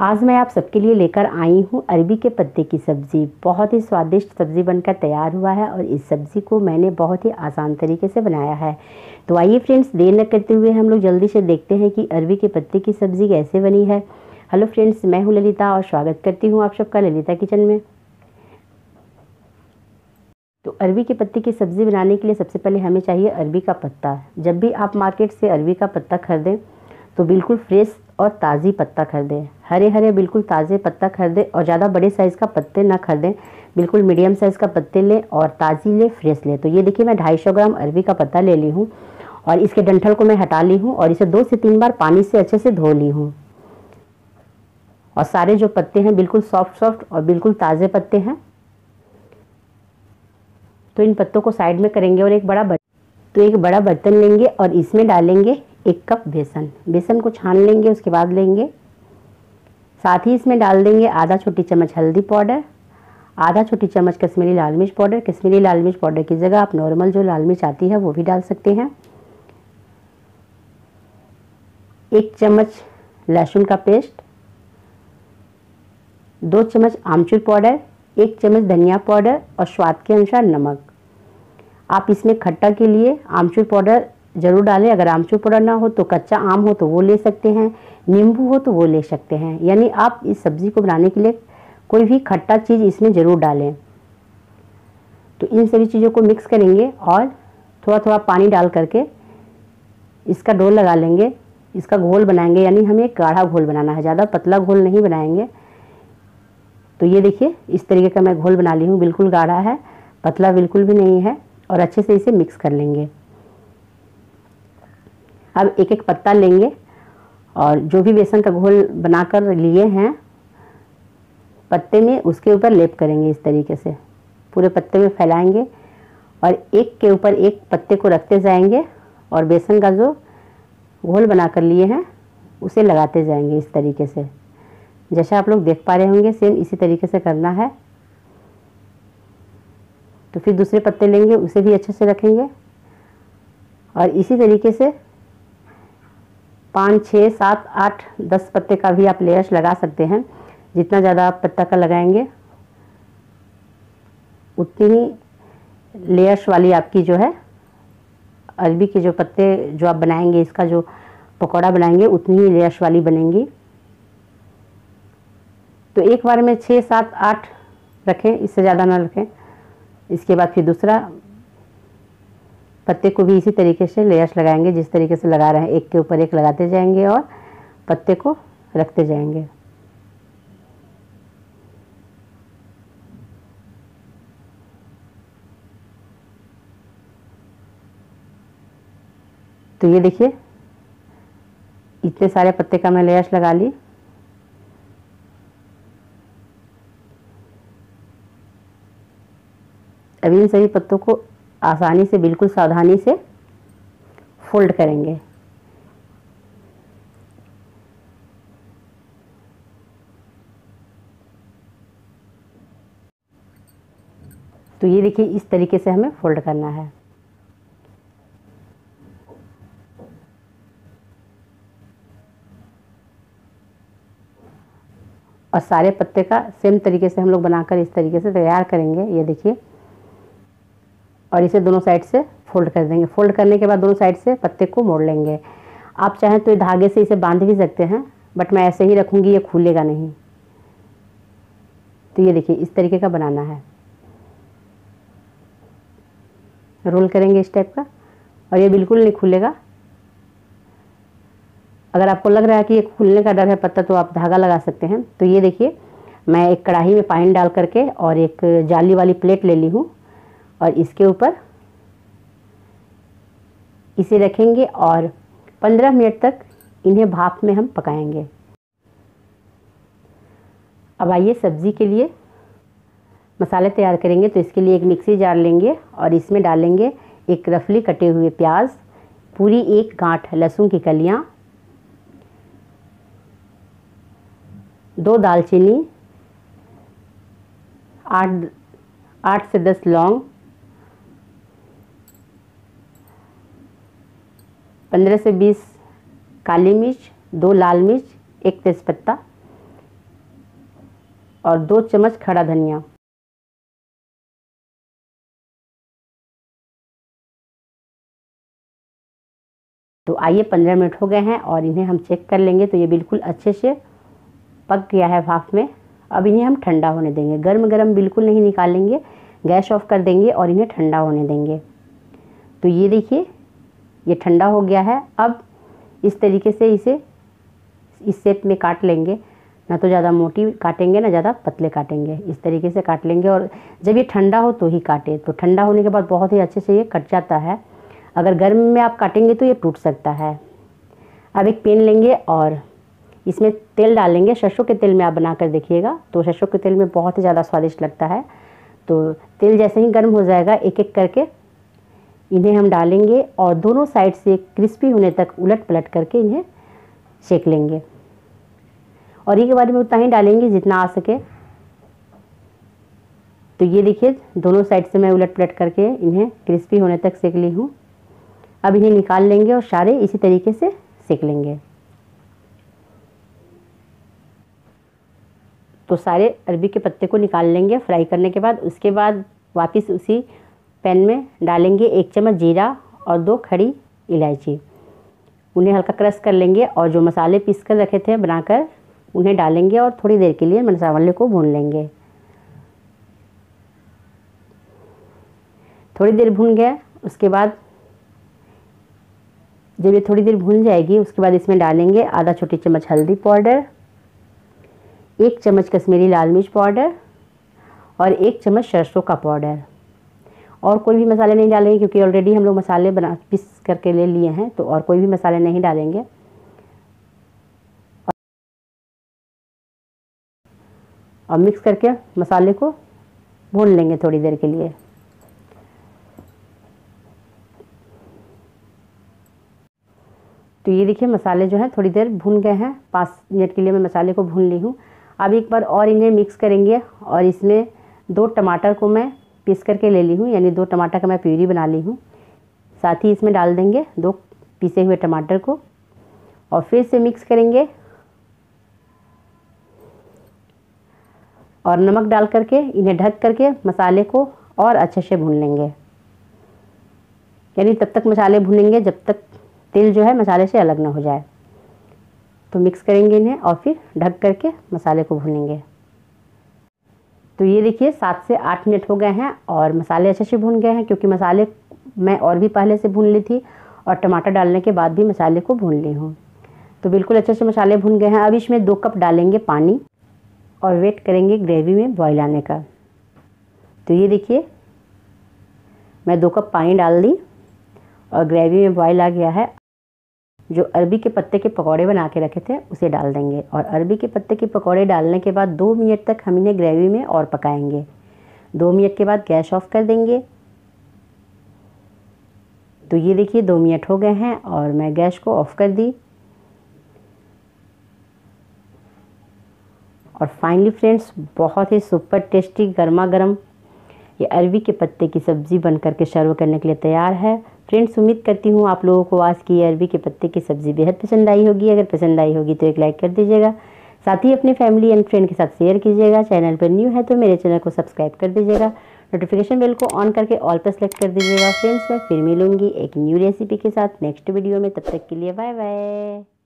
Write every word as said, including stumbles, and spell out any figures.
आज मैं आप सबके लिए लेकर आई हूँ अरबी के पत्ते की सब्ज़ी। बहुत ही स्वादिष्ट सब्ज़ी बनकर तैयार हुआ है और इस सब्ज़ी को मैंने बहुत ही आसान तरीके से बनाया है। तो आइए फ्रेंड्स, देर न करते हुए हम लोग जल्दी से देखते हैं कि अरबी के पत्ते की सब्ज़ी कैसे बनी है। हेलो फ्रेंड्स, मैं हूँ ललिता और स्वागत करती हूँ आप सबका ललिता किचन में। तो अरबी के पत्ते की सब्ज़ी बनाने के लिए सबसे पहले हमें चाहिए अरबी का पत्ता। जब भी आप मार्केट से अरबी का पत्ता खरीदें तो बिल्कुल फ्रेश और ताज़ी पत्ता खरीदें। हरे हरे बिल्कुल ताज़े पत्ता खरीदें और ज़्यादा बड़े साइज़ का पत्ते ना खरीदें, बिल्कुल मीडियम साइज़ का पत्ते लें और ताज़ी लें, फ्रेश लें। तो ये देखिए, मैं ढाई सौ ग्राम अरबी का पत्ता ले ली हूँ और इसके डंठल को मैं हटा ली हूँ और इसे दो से तीन बार पानी से अच्छे से धो ली हूँ। और सारे जो पत्ते हैं बिल्कुल सॉफ्ट सॉफ्ट और बिल्कुल ताज़े पत्ते हैं। तो इन पत्तों को साइड में करेंगे और एक बड़ा बर्तन तो एक बड़ा बर्तन लेंगे और इसमें डालेंगे एक कप बेसन। बेसन को छान लेंगे, उसके बाद लेंगे, साथ ही इसमें डाल देंगे आधा छोटी चम्मच हल्दी पाउडर, आधा छोटी चम्मच कश्मीरी लाल मिर्च पाउडर। कश्मीरी लाल मिर्च पाउडर की जगह आप नॉर्मल जो लाल मिर्च आती है वो भी डाल सकते हैं। एक चम्मच लहसुन का पेस्ट, दो चम्मच आमचूर पाउडर, एक चम्मच धनिया पाउडर और स्वाद के अनुसार नमक। आप इसमें खट्टा के लिए आमचूर पाउडर ज़रूर डालें। अगर आमचूर पाउडर ना हो तो कच्चा आम हो तो वो ले सकते हैं, नींबू हो तो वो ले सकते हैं। यानी आप इस सब्ज़ी को बनाने के लिए कोई भी खट्टा चीज़ इसमें ज़रूर डालें। तो इन सभी चीज़ों को मिक्स करेंगे और थोड़ा थोड़ा पानी डाल करके इसका डो लगा लेंगे, इसका घोल बनाएंगे। यानी हमें एक गाढ़ा घोल बनाना है, ज़्यादा पतला घोल नहीं बनाएंगे। तो ये देखिए, इस तरीके का मैं घोल बना ली हूँ। बिल्कुल गाढ़ा है, पतला बिल्कुल भी नहीं है। और अच्छे से इसे मिक्स कर लेंगे। अब एक एक पत्ता लेंगे और जो भी बेसन का घोल बनाकर लिए हैं पत्ते में, उसके ऊपर लेप करेंगे। इस तरीके से पूरे पत्ते में फैलाएंगे और एक के ऊपर एक पत्ते को रखते जाएंगे और बेसन का जो घोल बनाकर लिए हैं उसे लगाते जाएंगे। इस तरीके से जैसा आप लोग देख पा रहे होंगे, सेम इसी तरीके से करना है। तो फिर दूसरे पत्ते लेंगे, उसे भी अच्छे से रखेंगे और इसी तरीके से पाँच छः सात आठ दस पत्ते का भी आप लेयर्स लगा सकते हैं। जितना ज़्यादा आप पत्ता का लगाएंगे उतनी ही लेयर्स वाली आपकी जो है अरबी के जो पत्ते जो आप बनाएंगे, इसका जो पकौड़ा बनाएंगे, उतनी ही लेयर्स वाली बनेंगी। तो एक बार में छः सात आठ रखें, इससे ज़्यादा ना रखें। इसके बाद फिर दूसरा पत्ते को भी इसी तरीके से लेयर्स लगाएंगे, जिस तरीके से लगा रहे हैं। एक के ऊपर एक लगाते जाएंगे और पत्ते को रखते जाएंगे। तो ये देखिए, इतने सारे पत्ते का मैं लेयर्स लगा ली। अब इन सभी पत्तों को आसानी से, बिल्कुल सावधानी से फोल्ड करेंगे। तो ये देखिए, इस तरीके से हमें फोल्ड करना है। और सारे पत्ते का सेम तरीके से हम लोग बनाकर इस तरीके से तैयार करेंगे। ये देखिए, और इसे दोनों साइड से फोल्ड कर देंगे। फोल्ड करने के बाद दोनों साइड से पत्ते को मोड़ लेंगे। आप चाहें तो धागे से इसे बांध भी सकते हैं, बट मैं ऐसे ही रखूँगी, ये खुलेगा नहीं। तो ये देखिए, इस तरीके का बनाना है। रोल करेंगे इस टाइप का और ये बिल्कुल नहीं खुलेगा। अगर आपको लग रहा है कि ये खुलने का डर है पत्ता, तो आप धागा लगा सकते हैं। तो ये देखिए, मैं एक कढ़ाई में पानी डाल करके और एक जाली वाली प्लेट ले ली हूँ और इसके ऊपर इसे रखेंगे और पंद्रह मिनट तक इन्हें भाप में हम पकाएंगे। अब आइए, सब्ज़ी के लिए मसाले तैयार करेंगे। तो इसके लिए एक मिक्सी जार लेंगे और इसमें डालेंगे एक रफली कटे हुए प्याज, पूरी एक गांठ लहसुन की कलियां, दो दालचीनी, आठ आठ से दस लौंग, पंद्रह से बीस काली मिर्च, दो लाल मिर्च, एक तेज़पत्ता, और दो चम्मच खड़ा धनिया। तो आइए पंद्रह मिनट हो गए हैं और इन्हें हम चेक कर लेंगे। तो ये बिल्कुल अच्छे से पक गया है भाप में। अब इन्हें हम ठंडा होने देंगे, गर्म गर्म बिल्कुल नहीं निकालेंगे, गैस ऑफ कर देंगे और इन्हें ठंडा होने देंगे। तो ये देखिए ये ठंडा हो गया है। अब इस तरीके से इसे इस शेप में काट लेंगे, ना तो ज़्यादा मोटी काटेंगे ना ज़्यादा पतले काटेंगे, इस तरीके से काट लेंगे। और जब ये ठंडा हो तो ही काटें, तो ठंडा होने के बाद बहुत ही अच्छे से ये कट जाता है। अगर गर्म में आप काटेंगे तो ये टूट सकता है। अब एक पैन लेंगे और इसमें तेल डालेंगे। सरसों के तेल में आप बना कर देखिएगा, तो सरसों के तेल में बहुत ही ज़्यादा स्वादिष्ट लगता है। तो तेल जैसे ही गर्म हो जाएगा एक एक करके इन्हें हम डालेंगे और दोनों साइड से क्रिस्पी होने तक उलट पलट करके इन्हें सेक लेंगे। और ये के बारे में उतना ही डालेंगे जितना आ सके। तो ये देखिए दोनों साइड से मैं उलट पलट करके इन्हें क्रिस्पी होने तक सेक ली हूँ। अब इन्हें निकाल लेंगे और सारे इसी तरीके से सेक लेंगे। तो सारे अरबी के पत्ते को निकाल लेंगे फ्राई करने के बाद। उसके बाद वापस उसी पैन में डालेंगे एक चम्मच जीरा और दो खड़ी इलायची। उन्हें हल्का क्रश कर लेंगे और जो मसाले पीस कर रखे थे बनाकर उन्हें डालेंगे और थोड़ी देर के लिए मसाले को भून लेंगे। थोड़ी देर भून गया, उसके बाद जब ये थोड़ी देर भून जाएगी उसके बाद इसमें डालेंगे आधा छोटी चम्मच हल्दी पाउडर, एक चम्मच कश्मीरी लाल मिर्च पाउडर और एक चम्मच सरसों का पाउडर। और कोई भी मसाले नहीं डालेंगे क्योंकि ऑलरेडी हम लोग मसाले बना पीस करके ले लिए हैं, तो और कोई भी मसाले नहीं डालेंगे। और मिक्स करके मसाले को भून लेंगे थोड़ी देर के लिए। तो ये देखिए मसाले जो हैं थोड़ी देर भून गए हैं, पाँच मिनट के लिए मैं मसाले को भून ली हूँ। अब एक बार और इन्हें मिक्स करेंगे और इसमें दो टमाटर को मैं पीस करके ले ली हूँ, यानी दो टमाटर का मैं प्यूरी बना ली हूँ। साथ ही इसमें डाल देंगे दो पीसे हुए टमाटर को और फिर से मिक्स करेंगे और नमक डाल करके इन्हें ढक करके मसाले को और अच्छे से भून लेंगे। यानी तब तक मसाले भूनेंगे जब तक तेल जो है मसाले से अलग ना हो जाए। तो मिक्स करेंगे इन्हें और फिर ढक करके मसाले को भूनेंगे। तो ये देखिए सात से आठ मिनट हो गए हैं और मसाले अच्छे से भून गए हैं, क्योंकि मसाले मैं और भी पहले से भून ली थी और टमाटर डालने के बाद भी मसाले को भून ली हूँ। तो बिल्कुल अच्छे से मसाले भून गए हैं। अब इसमें दो कप डालेंगे पानी और वेट करेंगे ग्रेवी में बॉईल आने का। तो ये देखिए मैं दो कप पानी डाल दी और ग्रेवी में बॉईल आ गया है। जो अरबी के पत्ते के पकौड़े बना के रखे थे उसे डाल देंगे और अरबी के पत्ते के पकौड़े डालने के बाद दो मिनट तक हम इन्हें ग्रेवी में और पकाएंगे। दो मिनट के बाद गैस ऑफ कर देंगे। तो ये देखिए दो मिनट हो गए हैं और मैं गैस को ऑफ कर दी। और फाइनली फ्रेंड्स बहुत ही सुपर टेस्टी गर्मा गर्म ये अरबी के पत्ते की सब्ज़ी बन करके सर्व करने के लिए तैयार है। फ्रेंड्स उम्मीद करती हूँ आप लोगों को आज की अरबी के पत्ते की सब्ज़ी बेहद पसंद आई होगी। अगर पसंद आई होगी तो एक लाइक कर दीजिएगा, साथ ही अपनी फैमिली एंड फ्रेंड के साथ शेयर कीजिएगा। चैनल पर न्यू है तो मेरे चैनल को सब्सक्राइब कर दीजिएगा, नोटिफिकेशन बेल को ऑन करके ऑल पर सेलेक्ट कर दीजिएगा। फ्रेंड्स मैं फिर मिलूंगी एक न्यू रेसिपी के साथ नेक्स्ट वीडियो में, तब तक के लिए बाय बाय।